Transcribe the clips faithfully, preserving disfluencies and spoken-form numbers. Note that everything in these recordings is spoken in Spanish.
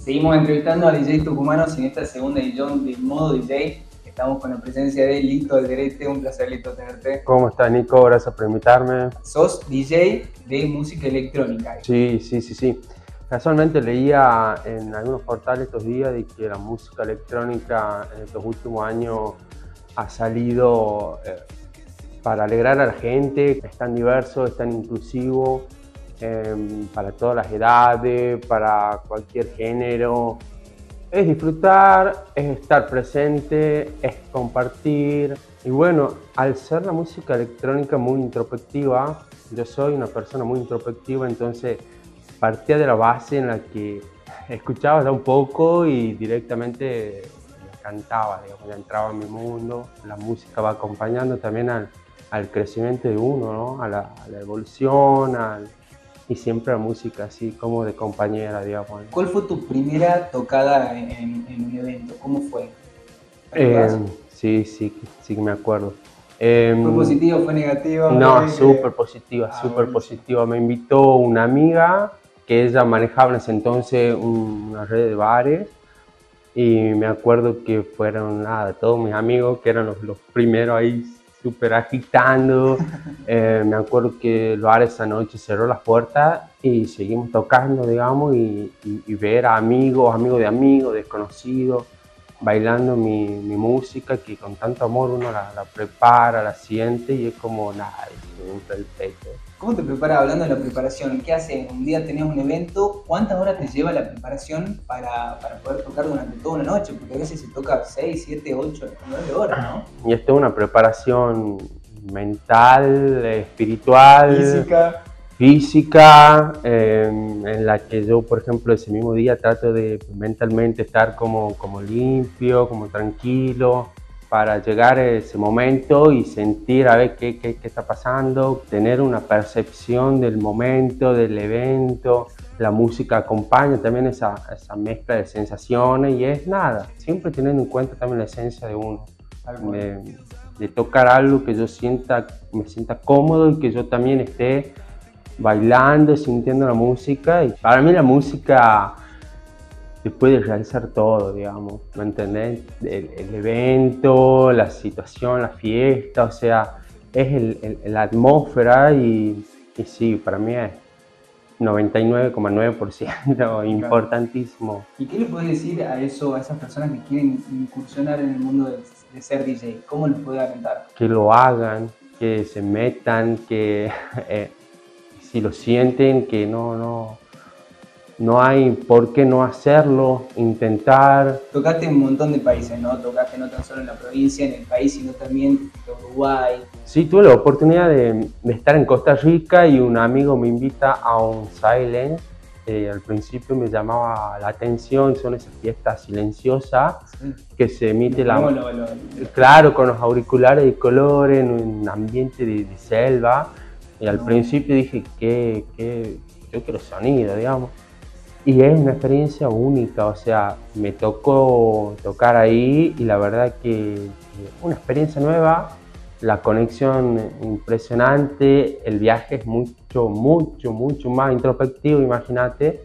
Seguimos entrevistando a D Js tucumanos en esta segunda edición de Modo D J. Estamos con la presencia de Lito Alderete. Un placer, Lito, tenerte. ¿Cómo estás, Nico? Gracias por invitarme. Sos D J de música electrónica. Sí, sí, sí, sí. Casualmente leía en algunos portales estos días de que la música electrónica en estos últimos años ha salido eh, para alegrar a la gente. Es tan diverso, es tan inclusivo, eh, para todas las edades, para cualquier género. Es disfrutar, es estar presente, es compartir. Y bueno, al ser la música electrónica muy introspectiva, yo soy una persona muy introspectiva, entonces partía de la base en la que escuchaba ya un poco y directamente me encantaba, digamos, ya entraba en mi mundo. La música va acompañando también al, al crecimiento de uno, ¿no? a, la, a la evolución, al, y siempre la música así como de compañera, digamos. ¿Cuál fue tu primera tocada en, en, en un evento? ¿Cómo fue? Eh, sí, sí, sí que me acuerdo. Eh, ¿Fue positiva o fue negativa? No, súper positiva, ah, súper positiva. Me invitó una amiga que ella manejaba en ese entonces una red de bares y me acuerdo que fueron nada, todos mis amigos que eran los, los primeros ahí súper agitando. eh, me acuerdo que el bar esa noche cerró las puertas y seguimos tocando, digamos, y, y, y ver a amigos, amigos de amigos, desconocidos, bailando mi, mi música, que con tanto amor uno la, la prepara, la siente y es como nada, es un perfecto. ¿Cómo te preparas? Hablando de la preparación, ¿qué haces? Un día tenés un evento, ¿cuántas horas te lleva la preparación para, para poder tocar durante toda una noche? Porque a veces se toca seis, siete, ocho, nueve horas, ¿no? Y esto es una preparación mental, espiritual, física, física eh, en la que yo, por ejemplo, ese mismo día trato de mentalmente estar como, como limpio, como tranquilo, para llegar a ese momento y sentir a ver qué, qué, qué está pasando, tener una percepción del momento, del evento. La música acompaña también esa, esa mezcla de sensaciones y es nada, siempre teniendo en cuenta también la esencia de uno, de, de tocar algo que yo sienta, me sienta cómodo y que yo también esté bailando, sintiendo la música. Y para mí la música te puede realizar todo, digamos, ¿me entendés? El, el evento, la situación, la fiesta, o sea, es el, el, la atmósfera y, y sí, para mí es noventa y nueve coma nueve por ciento importantísimo. ¿Y qué le puedes decir a eso, a esas personas que quieren incursionar en el mundo de, de ser D J? ¿Cómo les puedes alentar? Que lo hagan, que se metan, que eh, si lo sienten, que no, no, no hay por qué no hacerlo, intentar. Tocaste en un montón de países, ¿no? Tocaste no tan solo en la provincia, en el país, sino también en Uruguay. Sí, tuve la oportunidad de, de estar en Costa Rica y un amigo me invita a un silence. Eh, al principio me llamaba la atención, son esas fiestas silenciosas, sí, que se emite la... No, no, no, no. Claro, con los auriculares de colores, en un ambiente de, de selva. Y al no. principio dije que, que yo quiero sonido, digamos. Y es una experiencia única, o sea, me tocó tocar ahí y la verdad que una experiencia nueva, la conexión impresionante, el viaje es mucho, mucho, mucho más introspectivo, imagínate.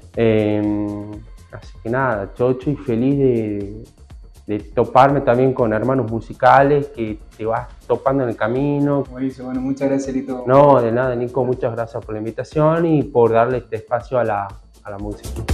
Eh, así que nada, chocho y feliz de, de toparme también con hermanos musicales que te vas topando en el camino. Buenísimo, bueno, muchas gracias, Lito. No, de nada, Nico, muchas gracias por la invitación y por darle este espacio a la, a la música.